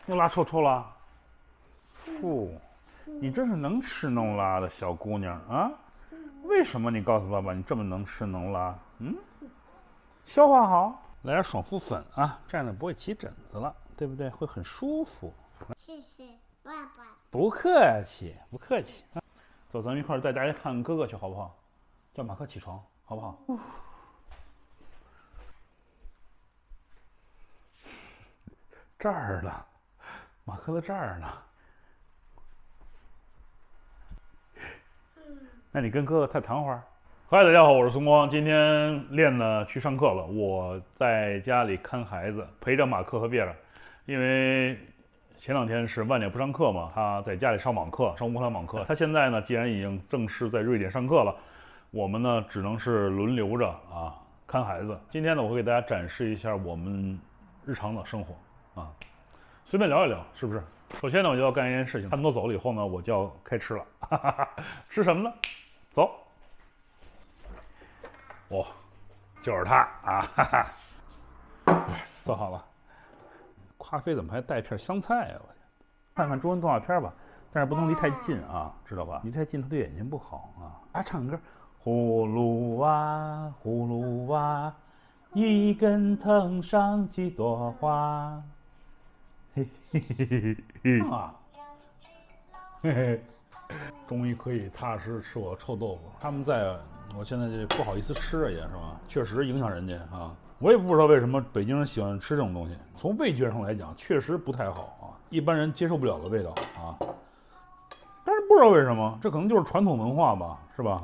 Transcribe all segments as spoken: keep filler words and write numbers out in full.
又拉臭臭了？噗，你真是能吃能拉的小姑娘啊！为什么你告诉爸爸你这么能吃能拉？嗯，消化好，来点爽肤粉啊，这样就不会起疹子了，对不对？会很舒服。 谢谢爸爸。 不客气，不客气。走，咱们一块儿带大家看哥哥去，好不好？叫马克起床，好不好？这儿呢，马克在这儿呢。那你跟哥哥再谈会儿。嗨，大家好，我是松光。今天练呢去上课了，我在家里看孩子，陪着马克和别人，因为前两天是万年不上课嘛，他在家里上网课，上乌克兰网课。他现在呢，既然已经正式在瑞典上课了，我们呢只能是轮流着啊看孩子。今天呢，我会给大家展示一下我们日常的生活啊，随便聊一聊，是不是？首先呢，我就要干一件事情，他们都走了以后呢，我就要开吃了。哈哈哈，吃什么呢？走。哦，就是它啊！哈哈，做好了。咖啡怎么还带片香菜啊？我看看中文动画片吧，但是不能离太近啊，知道吧？离太近它对眼睛不好啊。啊，唱歌，葫芦娃，葫芦娃，一根藤上几朵花。嘿嘿嘿嘿嘿啊！嘿嘿，终于可以踏实吃我臭豆腐。他们在。我现在这不好意思吃也是吧，确实影响人家啊。我也不知道为什么北京人喜欢吃这种东西，从味觉上来讲，确实不太好啊，一般人接受不了的味道啊。但是不知道为什么，这可能就是传统文化吧，是吧？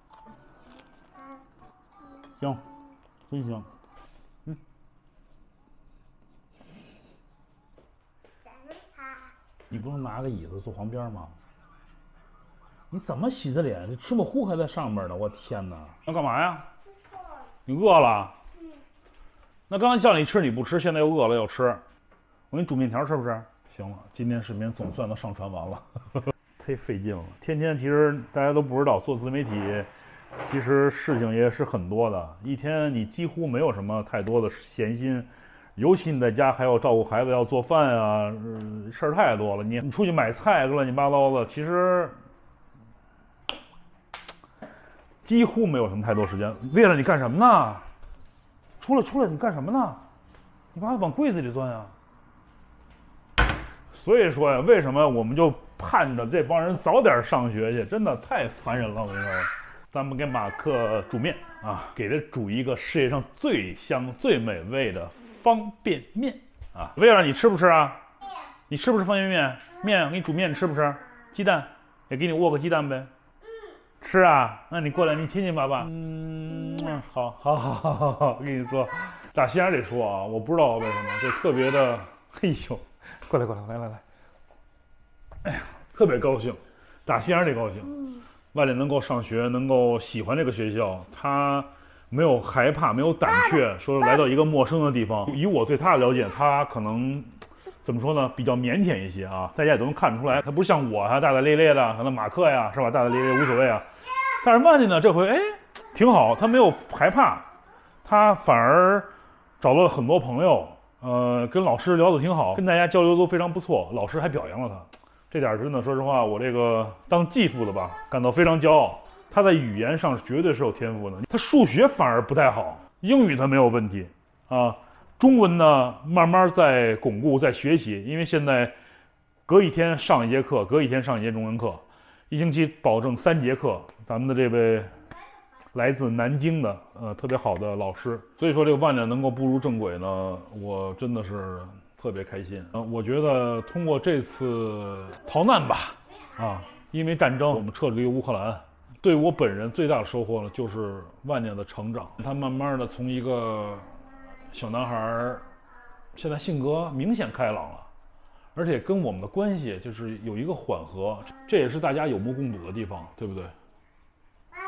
行，真行。嗯。你不能拿个椅子坐旁边吗？你怎么洗的脸？这芝麻糊还在上面呢！我天哪！要干嘛呀？你饿了？嗯。那刚才叫你吃你不吃，现在又饿了要吃。我给你煮面条吃不吃？行了，今天视频总算都上传完了，忒费劲了。天天其实大家都不知道，做自媒体其实事情也是很多的。一天你几乎没有什么太多的闲心，尤其你在家还要照顾孩子，要做饭啊，呃、事儿太多了。你你出去买菜乱七八糟的，其实。几乎没有什么太多时间。为了你干什么呢？出来出来，你干什么呢？你干嘛往柜子里钻呀？所以说呀，为什么我们就盼着这帮人早点上学去？真的太烦人了，我跟你说。咱们给马克煮面啊，给他煮一个世界上最香、最美味的方便面啊。为了你吃不吃啊？你吃不吃方便面？面我给你煮面，你吃不吃？鸡蛋也给你握个鸡蛋呗。吃啊，那你过来，你亲亲爸爸。嗯，好，好，好，好，好，好，我跟你说，打心眼里说啊，我不知道为什么，就特别的，嘿呦，过来，过来，来来来，哎呀，特别高兴，打心眼里高兴。万里能够上学，能够喜欢这个学校，他没有害怕，没有胆怯，说来到一个陌生的地方。以我对他的了解，他可能。怎么说呢？比较腼腆一些啊，大家也都能看得出来，他不像我啊，大大咧咧的，可能马克呀，是吧？大大咧咧无所谓啊。但是万里呢，这回哎挺好，他没有害怕，他反而找到了很多朋友，呃，跟老师聊得挺好，跟大家交流都非常不错，老师还表扬了他，这点真的，说实话，我这个当继父的吧，感到非常骄傲。他在语言上绝对是有天赋的，他数学反而不太好，英语他没有问题啊。中文呢，慢慢在巩固，在学习，因为现在隔一天上一节课，隔一天上一节中文课，一星期保证三节课。咱们的这位来自南京的呃特别好的老师，所以说这个万年能够步入正轨呢，我真的是特别开心。呃，我觉得通过这次逃难吧，啊，因为战争我们撤离乌克兰，对我本人最大的收获呢，就是万年的成长，他慢慢的从一个。小男孩现在性格明显开朗了，而且跟我们的关系就是有一个缓和，这也是大家有目共睹的地方，对不对？爸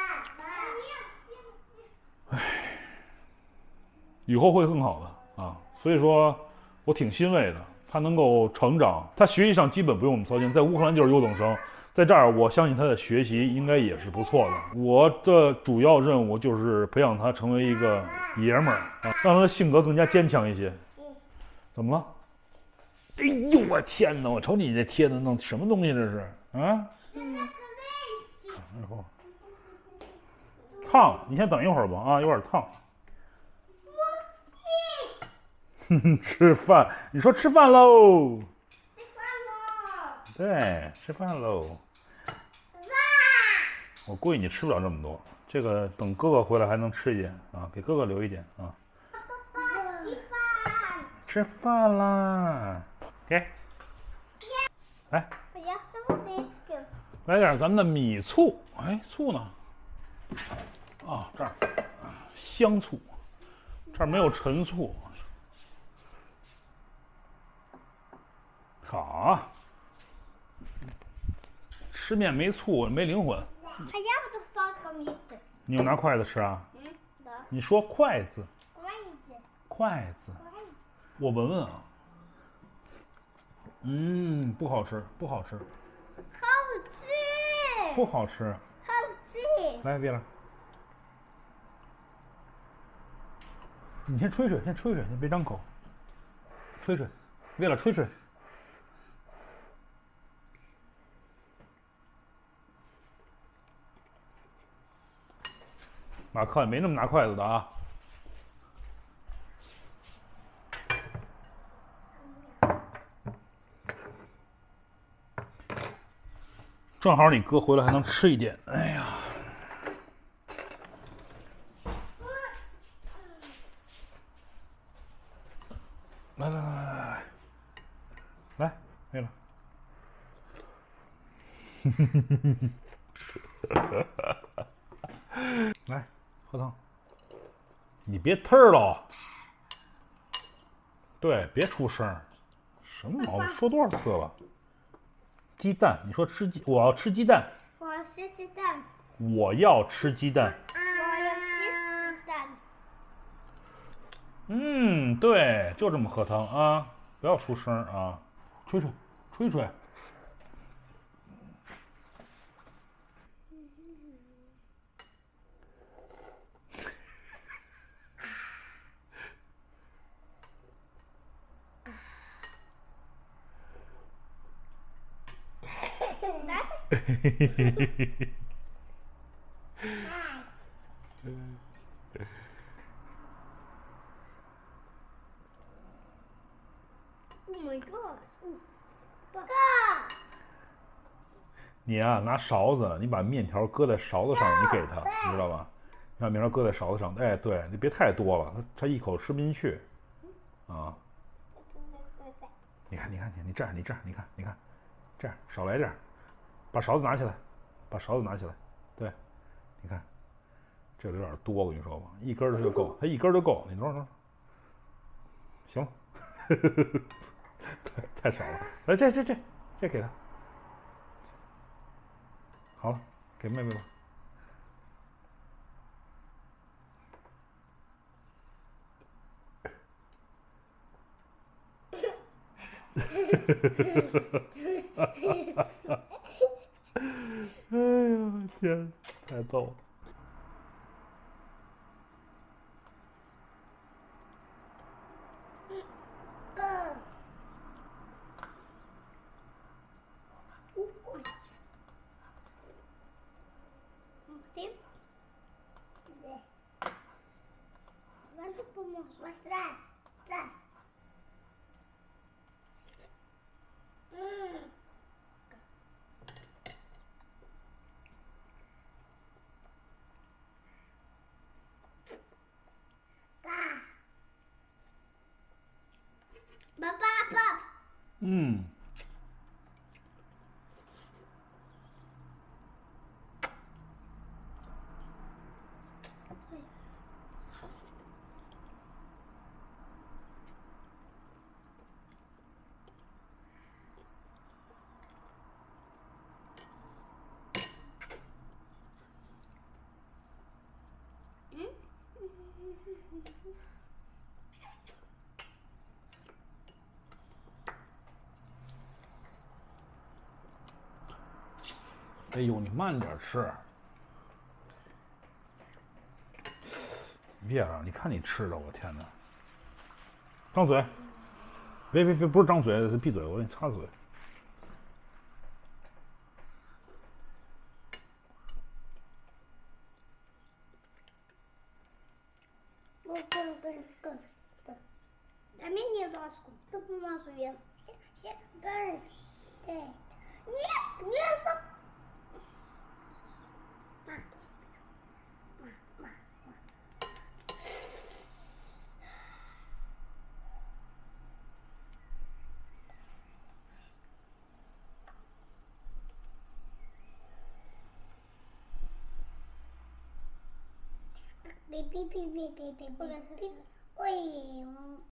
爸，唉，以后会更好的啊！所以说，我挺欣慰的，他能够成长，他学习上基本不用我们操心，在乌克兰就是优等生。在这儿，我相信他的学习应该也是不错的。我的主要任务就是培养他成为一个爷们儿啊，让他的性格更加坚强一些。怎么了？哎哎呦我天哪！我瞅你这贴的弄什么东西这是啊？然后烫，你先等一会儿吧啊，有点烫。吃饭，你说吃饭喽？ 吃饭喽！ 对，吃饭喽。我估计你吃不了这么多，这个等哥哥回来还能吃一点啊，给哥哥留一点啊。 爸爸吃饭。 吃饭啦，给，来， 我要这么点这个。 来点咱们的米醋，哎，醋呢？啊，这儿，香醋，这儿没有陈醋。好，吃面没醋没灵魂。 А я буду в сладком їсти. 你用拿筷子吃啊？ М? Да. 你说筷子， Давайте. 筷子， Давайте. 我闻闻啊。嗯，不好吃，不好吃， 好吃。 不好吃。 好吃。 来，别了，你先吹吹，先吹吹，先别张口，吹吹，为了吹吹。马克也没那么拿筷子的啊。正好你哥回来还能吃一点，哎呀！来来来来来来，来，没了。来，喝汤。你别忒儿了。对，别出声儿。什么毛病？说多少次了？鸡蛋，你说吃鸡，我要吃鸡蛋。 我要吃鸡蛋。 我要吃鸡蛋。 我要吃鸡蛋。 嗯，对，就这么喝汤啊，不要出声啊，吹吹，吹吹。嘿嘿嘿嘿嘿嘿。 Oh my god！ 哥， 你啊，拿勺子，你把面条搁在勺子上，你给他，你知道吧？你把面条搁在勺子上，哎，对，你别太多了，他他一口吃不进去，啊。你看，你看，你你这样，你这样，你看，你看，这样少来点儿，把勺子拿起来，把勺子拿起来，对，你看，这个有点多，我跟你说吧，一根儿就够，他一根儿就够，你多少？行了，太太少了，来，这这这这给他，好了，给妹妹吧。哎呀天，太逗了！ 哥。Максим? Де? Вам допоможу. Ось раз. Раз. М. Па. Папа, пап. 嗯。哎呦，你慢点吃。别了，你看你吃的，我天哪！张嘴， 别别别，不是张嘴，是闭嘴，我给你插嘴。 Go, go, go, go, go. Дай мне ложку. Я помажу я. Нет, нет, стоп. Ма, ма, ма, ма. Би, би, би, би, би, би, би. Ой,